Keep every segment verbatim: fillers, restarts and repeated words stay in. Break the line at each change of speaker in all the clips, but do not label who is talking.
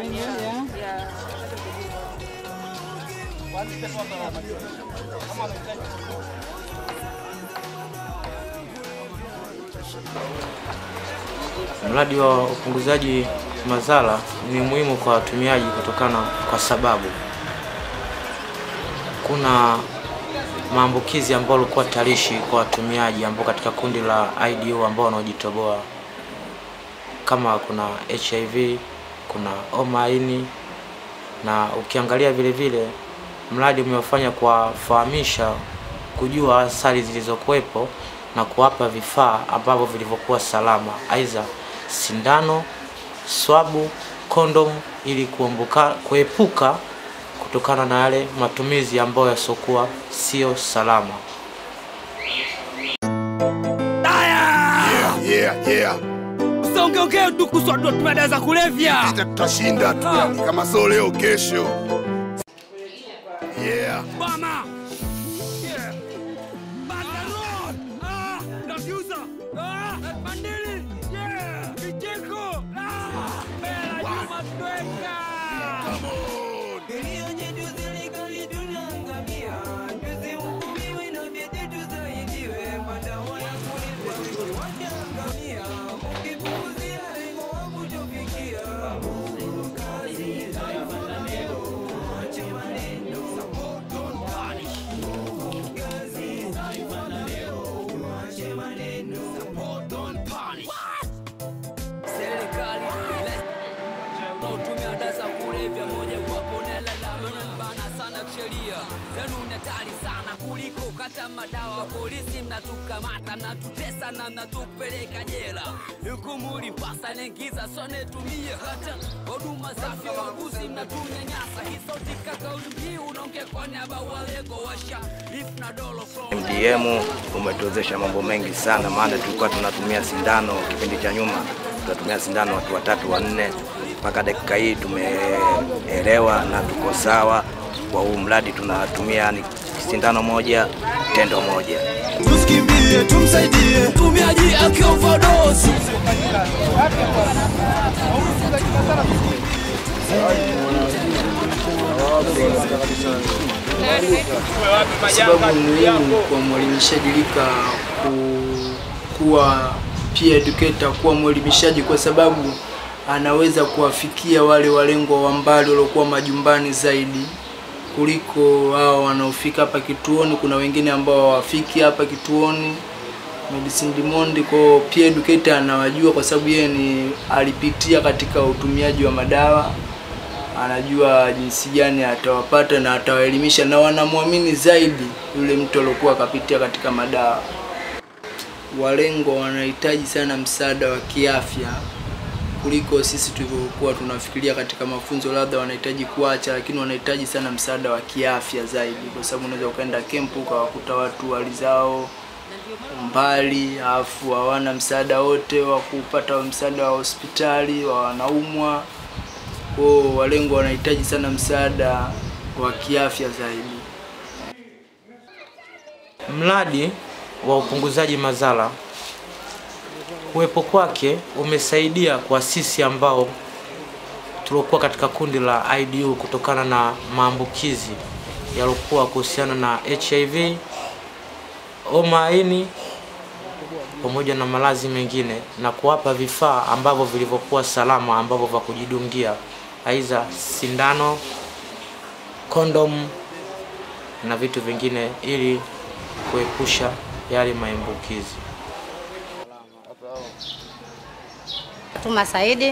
ini ya.
Ya.
Mradi wa upunguzaji madhara ni muhimu kwa watumiaji kutokana kwa sababu kuna maambukizi ambayo yalikuwa tarishi kwa watumiaji ambao katika kundi la I D U ambao wanaojitoboa, kama kuna H I V, kuna homa ini, na ukiangalia vile vile mradi umewafanya kuwafahamisha kujua athari zilizokuwepo na kuwapa vifaa ambavyo vilivyokuwa salama, aidha sindano, swabu, kondom, ili kuombuka kuepuka kutokana na yale matumizi ambayo yasokuwa sio salama.
Yeah, yeah, yeah.
Usongeongee ndugu sio ndo tumadawa za kulevya.
Tutashinda tu yani kama sio leo kesho. Yeah.
Mama. Yeah. Bandarol. Ah, nafuza. Ah, bandili. Yeah. Vicheko. Ah, bela Juma Tweka.
Come on.
Sana kuliko kata madawa, polisi mnatukamata na tutesa na mnatupeleka jela. Hukumu lipasa nengiza sone tumie hata huduma safi wa uguzi mnatunyanyasa. Hisoti kauli mbiu unaongea kwa niaba walego washa if na dolo from
M D M umetuwezesha mambo mengi sana, maana tulikuwa tunatumia sindano kipindi cha nyuma, tunatumia sindano watu watatu wanne, mpaka dakika hii tumeelewa na tuko sawa. Kwa huu mradi tunatumia ni sindano moja, tendo moja.
Tusikimbie, tumsaidie tumiaji akioverdose.
Sababu muhimu kwa mwelimishaji lika kuwa peer educator, kuwa mwelimishaji, kwa sababu anaweza kuwafikia wale walengwa wa mbali waliokuwa majumbani zaidi kuliko hao wanaofika hapa kituoni. Kuna wengine ambao hawafiki hapa kituoni Medicine Dimondi, kwa peer educator anawajua kwa sababu yeye ni alipitia katika utumiaji wa madawa, anajua jinsi gani atawapata na atawaelimisha, na wanamwamini zaidi yule mtu aliyokuwa akapitia katika madawa. Walengwa wanahitaji sana msaada wa kiafya kuliko sisi tulivyokuwa tunafikiria katika mafunzo, labda wanahitaji kuacha, lakini wanahitaji sana msaada wa kiafya zaidi, kwa sababu unaweza ukaenda kempu ukawakuta watu walizao mbali afu hawana msaada wote wa kupata msaada wa hospitali, wanaumwa. Kwa walengwa wanahitaji sana msaada wa kiafya zaidi.
Mradi wa upunguzaji madhara uwepo kwake umesaidia kwa sisi ambao tulikuwa katika kundi la I D U kutokana na maambukizi yaliokuwa kuhusiana na H I V, homa ini pamoja na maradhi mengine, na kuwapa vifaa ambavyo vilivyokuwa salama ambavyo vya kujidungia, aidha sindano, kondom na vitu vingine ili kuepusha yale maambukizi.
Tuma Saidi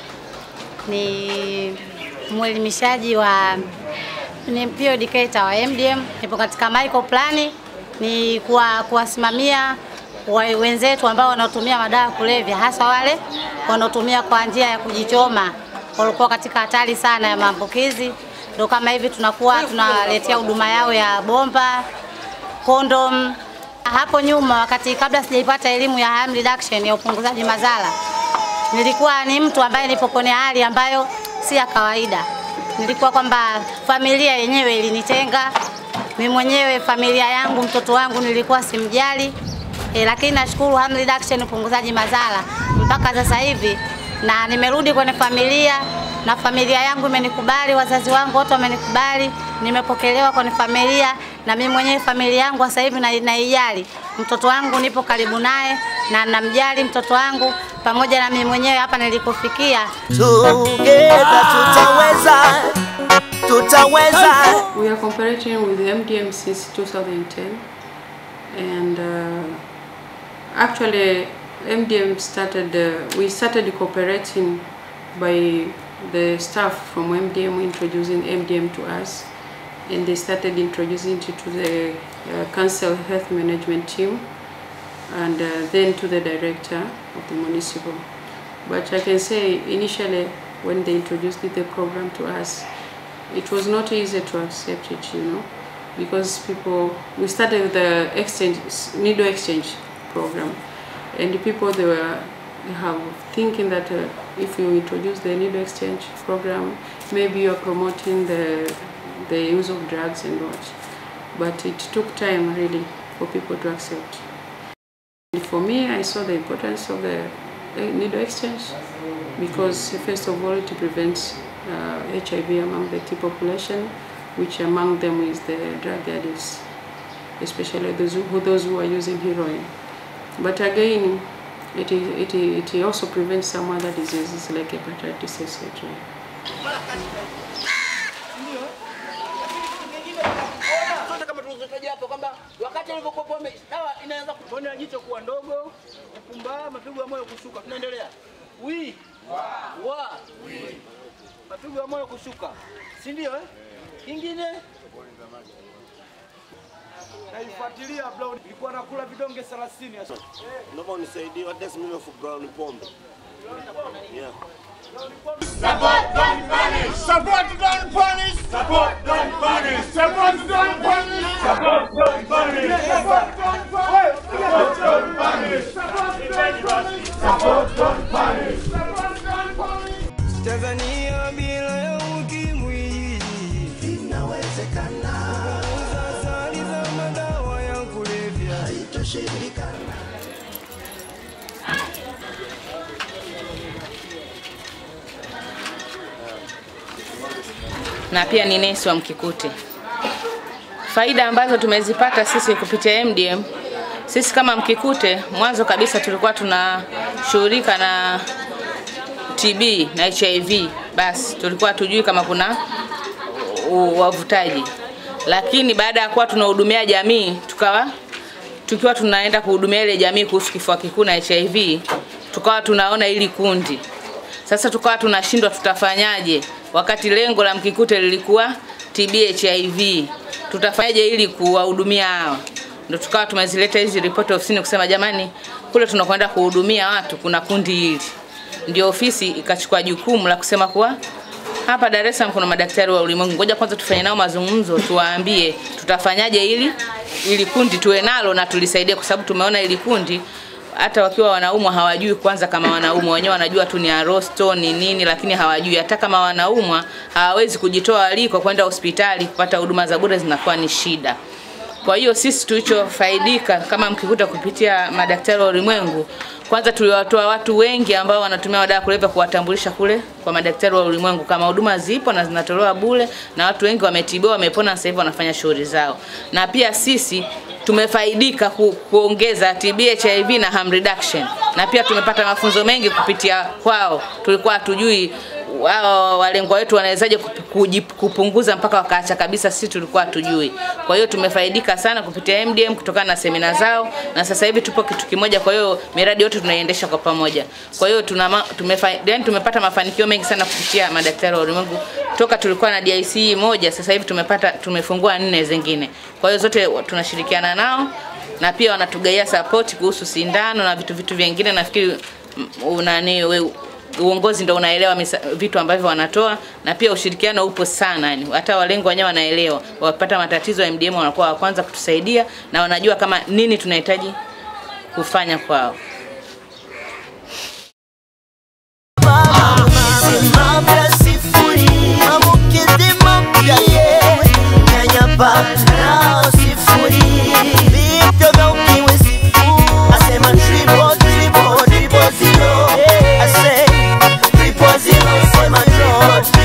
ni mwelimishaji wa ni peer educator wa M D M. Nipo katika Michael Plan ni kwa kuwasimamia wenzetu ambao wanatumia madawa kulevya, hasa wale wanaotumia kwa njia ya kujichoma, walikuwa katika hatari sana ya maambukizi. Ndio kama hivi tunakuwa tunaletea huduma yao ya bomba, kondom. Hapo nyuma, wakati kabla sijaipata elimu ya harm reduction ya upunguzaji madhara, nilikuwa ni mtu ambaye nipo kwenye hali ambayo si ya kawaida. Nilikuwa kwamba familia yenyewe ilinitenga, mimi mwenyewe familia yangu, mtoto wangu nilikuwa simjali. E, lakini nashukuru harm reduction upunguzaji madhara mpaka sasa hivi, na nimerudi kwenye familia na familia yangu imenikubali, wazazi wangu wote wamenikubali, nimepokelewa kwenye familia, na mimi mwenyewe familia yangu sasa hivi naijali. Mtoto wangu nipo karibu naye na namjali mtoto wangu pamoja na mimi mwenyewe hapa nilikofikia.
Together tutaweza, tutaweza.
We are cooperating with the M D M since two thousand ten, and uh, actually M D M started, uh, we started cooperating by the staff from M D M introducing M D M to us, and they started introducing it to the uh, council health management team, and uh, then to the director of the municipal. But I can say initially when they introduced the program to us, it was not easy to accept it, you know, because people, we started with the exchange, needle exchange program, and the people, they were have thinking that uh, if you introduce the needle exchange program, maybe you are promoting the the use of drugs and what. But it took time really for people to accept. And for me, I saw the importance of the needle exchange because first of all, it prevents uh, H I V among the teen population, which among them is the drug addicts, especially those who, those who are using heroin. But again, it, it, it also prevents some other diseases like hepatitis, et cetera.
Wakati alipokuwa dawa inaanza kuona jicho kuwa ndogo, kupumbaa, mapigo ya moyo kushuka. Tunaendelea. Wi wa wa mapigo ya moyo kushuka. Si ndio eh? Kingine naifuatilia blood ilikuwa nakula vidonge thelathini.
Naomba unisaidie what does mean of brown pombe? Yeah.
Support, don't punish! Support, don't punish! Support, don't punish! Support, don't punish! Support, don't punish! Support, don't punish! Support, don't punish! Support, don't punish! Support, don't punish! Support, don't punish!
Tanzania bila ya ukimwi inawezekana. Sasa ni za madawa ya kulevya haitoshirikana.
Na pia ni nesi wa Mkikuti. Faida ambazo tumezipata sisi kupitia M D M, sisi kama Mkikute, mwanzo kabisa tulikuwa tunashughulika na T B na H I V, basi tulikuwa tujui kama kuna wavutaji. Lakini baada ya kuwa tunahudumia jamii, tukawa tukiwa tunaenda kuhudumia ile jamii kuhusu kifua kikuu na H I V, tukawa tunaona ili kundi. Sasa tukawa tunashindwa tutafanyaje, wakati lengo la Mkikute lilikuwa T B H I V. Tutafanyaje ili kuwahudumia hawa? Ndio tukawa tumezileta hizi report ofisini kusema jamani, kule tunakwenda kuhudumia watu kuna kundi hili. Ndio ofisi ikachukua jukumu la kusema kuwa hapa Dar es Salaam kuna madaktari wa ulimwengu. Ngoja kwanza tufanye nao mazungumzo, tuwaambie tutafanyaje ili ili kundi tuwe nalo na tulisaidie, kwa sababu tumeona ili kundi hata wakiwa wanaumwa hawajui kwanza kama wanaumwa, wenyewe wanajua tu ni arosto ni nini, lakini hawajui hata kama wanaumwa hawawezi kujitoa aliko kwenda hospitali kupata huduma za bure, zinakuwa ni shida. Kwa hiyo sisi tulichofaidika kama Mkikuta kupitia madaktari wa ulimwengu, kwanza tuliwatoa watu wengi ambao wanatumia madawa kulevya kuwatambulisha kule kwa madaktari wa ulimwengu kama huduma zipo na zinatolewa bure, na watu wengi wametibiwa, wamepona, sasa hivi wanafanya shughuli zao. Na pia sisi tumefaidika ku, kuongeza T B H I V na harm reduction, na pia tumepata mafunzo mengi kupitia kwao. Tulikuwa hatujui wao walengwa wetu wanawezaje kupunguza mpaka wakaacha kabisa, sisi tulikuwa hatujui. Kwa hiyo tumefaidika sana kupitia M D M kutokana na semina zao, na sasa hivi tupo kitu kimoja, kwa hiyo miradi yote tunaiendesha kwa pamoja. Kwa hiyo tuna tumefaidika, tumepata mafanikio mengi sana kupitia madaktari wa ulimwengu. Toka tulikuwa na D I C moja, sasa hivi tumepata tumefungua nne zingine. Kwa hiyo zote tunashirikiana nao, na pia wanatugaia support kuhusu sindano na vitu vitu vingine. Nafikiri unani wewe uongozi ndio unaelewa vitu ambavyo wanatoa, na pia ushirikiano upo sana, yani hata walengo wenyewe wanaelewa. Wapata matatizo ya M D M wanakuwa wa kwanza kutusaidia, na wanajua kama nini tunahitaji kufanya kwao.
Zero, I say, triple zero, say my drum. support.